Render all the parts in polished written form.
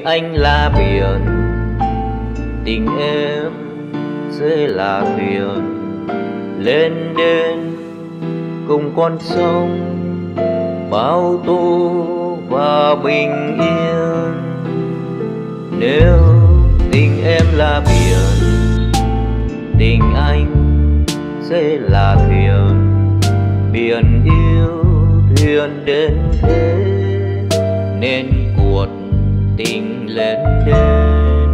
anh là biển, tình em sẽ là thuyền lên đên cùng con sông bao tố và bình yên. Nếu tình em là biển, tình anh sẽ là thuyền, biển yêu thuyền đến thế nên cuột tình lên đên.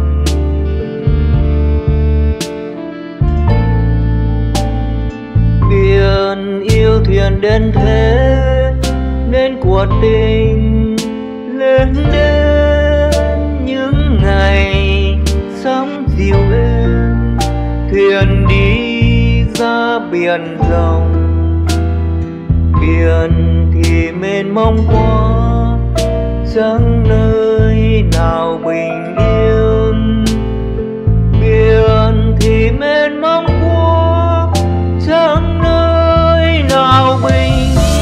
Biển yêu thuyền đến thế nên cuột tình lên đên. Những ngày sóng dịu êm, thuyền đi ra biển rộng, biển thì mênh mông quá, chẳng nơi nào bình yên. Biển thì mênh mông quá, chẳng nơi nào bình yên.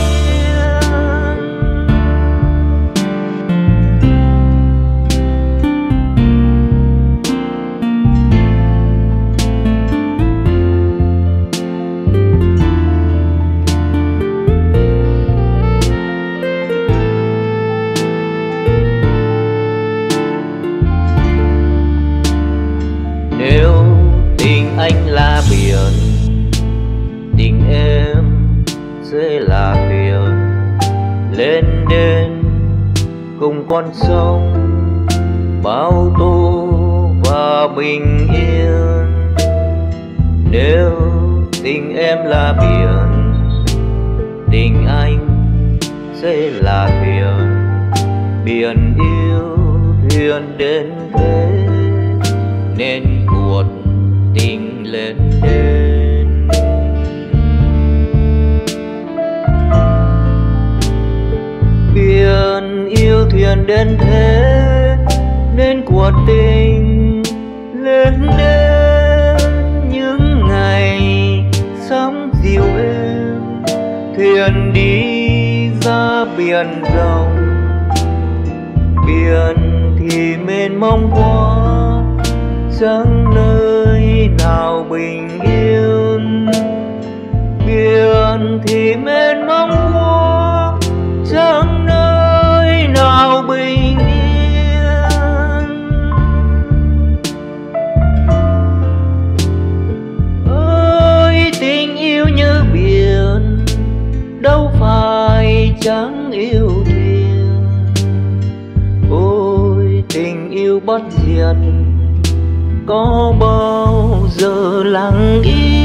Nếu tình anh là biển, tình em sẽ là thuyền lên đên cùng con sông bao tố và bình yên. Nếu tình em là biển, tình anh sẽ là thuyền, biển yêu thuyền đến thế nên cuột tình lên đên. Biển yêu thuyền đến thế nên cuột tình lên đên. Những ngày sóng dịu êm, thuyền đi ra biển rộng, biển thì mênh mông quá, chẳng nơi nào bình yên. Biển thì mênh mông quá, chẳng nơi nào bình yên. Ơi tình yêu như biển, đâu phải chẳng yêu thuyền. Ôi tình yêu bất diệt, có bao giờ lặng im.